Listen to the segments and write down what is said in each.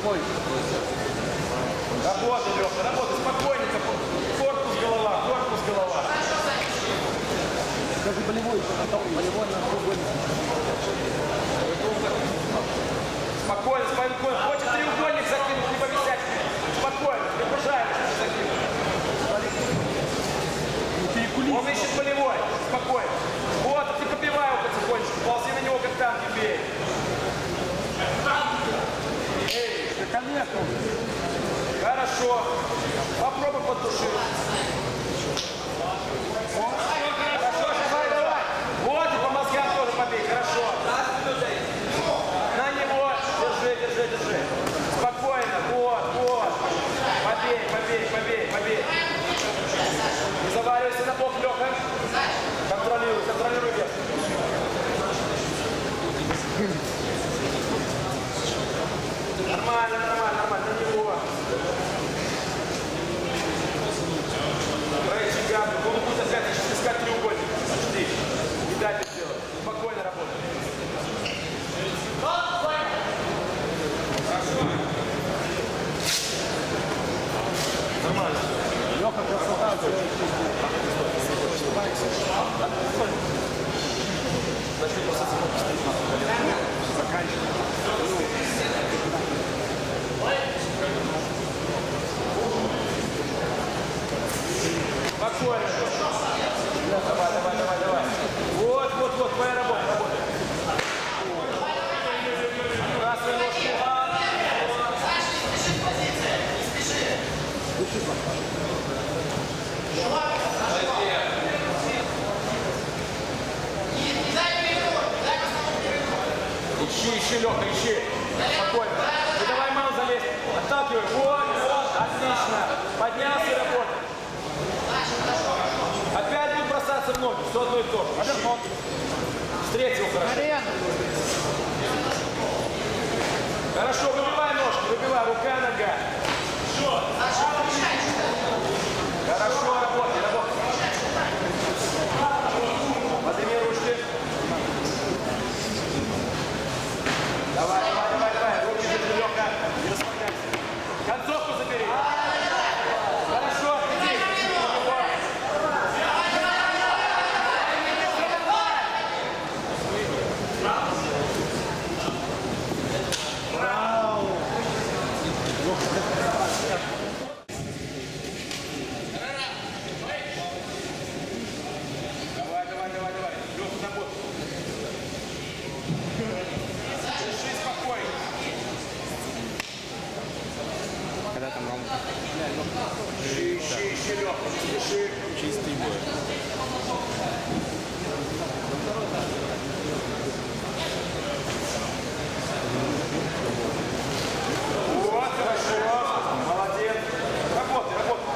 Работай, Леха, работай, спокойненько. Корпус, голова, корпус, голова. Скажи болевой, болевой на треугольник. Спокойно, спокойно. Хочет треугольник закинуть, не повисять. Спокойно, не пожалуйста, закинуть. Он ищет болевой, спокойно. Вот, ты побивай его потихонечку, ползи на него, как танки бей. Эй, хорошо. Попробуй поддушить. Хорошо, давай, давай. Вот, и по мозгам тоже побей, хорошо. На него, держи, держи, держи. Спокойно, вот, вот. Побей, побей, побей, побей. Не заваливайся на бок, Леха. Контролируй, контролируй вес. Нормально, нормально, нормально, на него. Проезжай гамбу, он будет опять искать треугольник. Жди, не дай это сделать. Спокойно работай. Хорошо. Нормально. Леха, красота. Заканчивай. Спокойно. Давай, давай, давай, давай. Вот, вот, вот, твоя работа, работа. Красные ножки. Саша, не спеши в позиции, не спеши. Не дай перекур, дай основу перекур. Ищи, ищи, Леха, ищи. Спокойно. Не давай мало залезть. Отталкивай. Вот, вот, отлично. Поднялся и работай. Опять будет бросаться в ноги. Все одно и то же. Встретил хорошо. Хорошо, выбивай ножки, выбивай. Рука, нога. Хорошо, работай, работай. Подними ручки. Давай, давай, давай, давай. Руки держи, Леха. Не расслабляйся. Концовку забери. Хорошо, иди. Давай, давай, давай, давай. Леха, работай. Держи спокойно. Когда там ромка? Ищи, Леха, держи. Чистый бой. Вот, хорошо. Молодец. Работай, работай.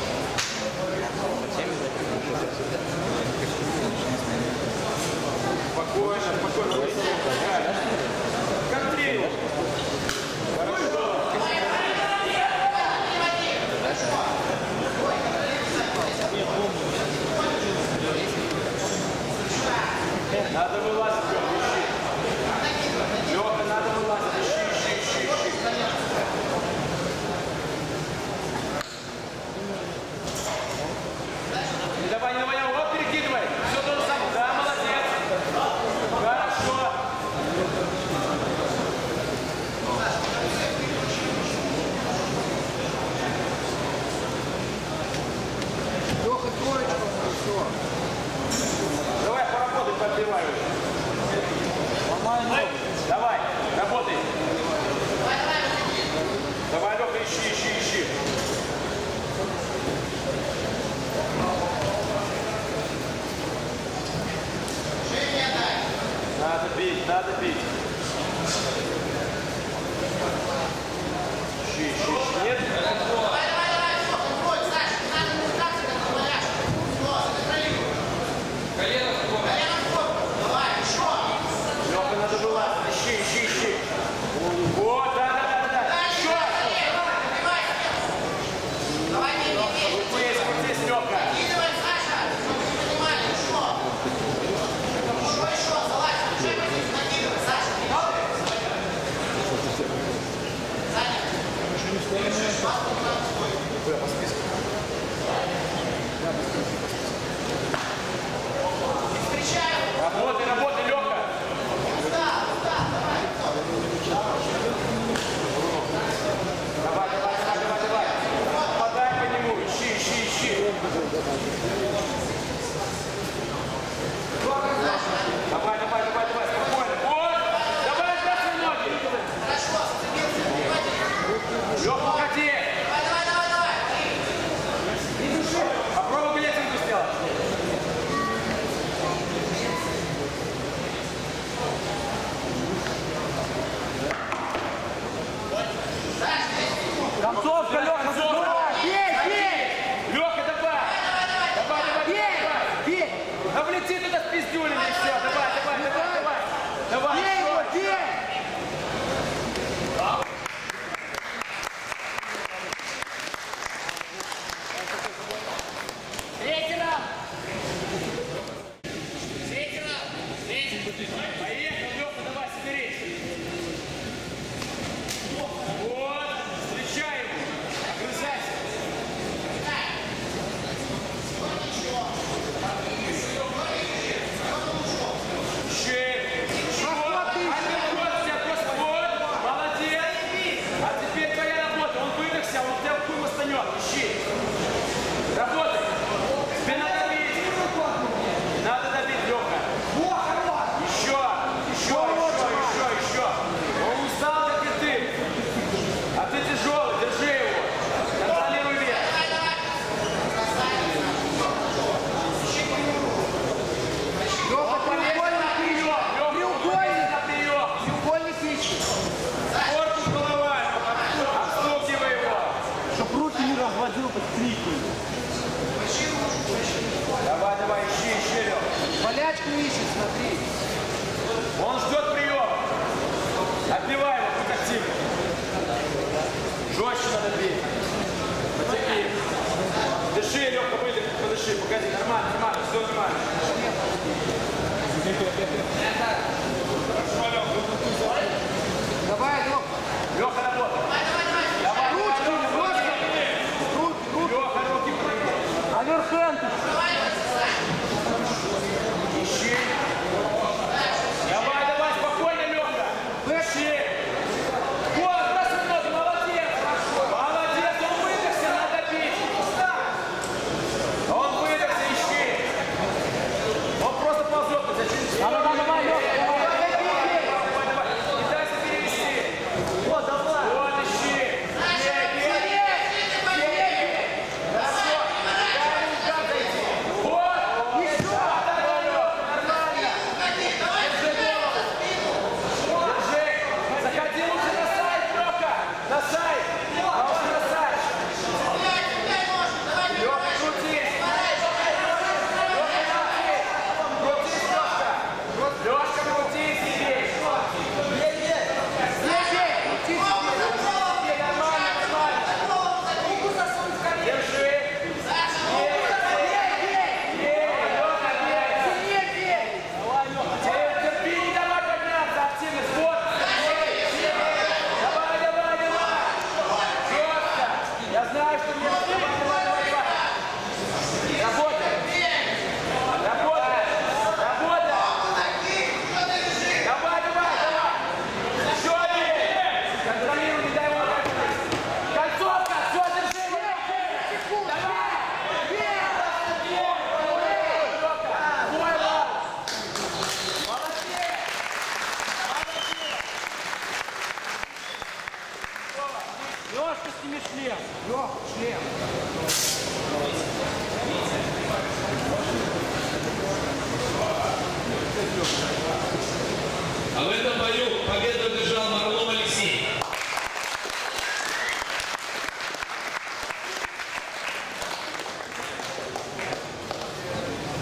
Спокойно, спокойно. Контролируй. Хорошо. Надо вылазить, Леха, ищи. Леха, надо вылазить, ищи, ищи, ищи, ищи. Не давай, не давай, вот перекидывай. Все то же самое. Да, молодец. Хорошо. Леха, троечка, все. Давай поработай, подбивай. Ломай ноги. Давай, работай. Давай, Леха, ищи, ищи, ищи. Надо бить, надо бить. Ищи, ищи, ищи. Нет? Леха, надо вылазить. Ищи, ищи, ищи. Вот, да, да, да, да. Еще! Крутись, крутись, Леха. Еще, залазь, уже накидывай, Саша.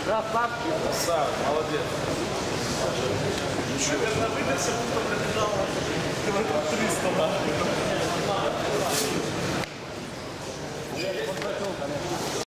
Красавчик. Красавчик, молодец. Наверное, выдержал, кто пробежал километров 300 нахуй.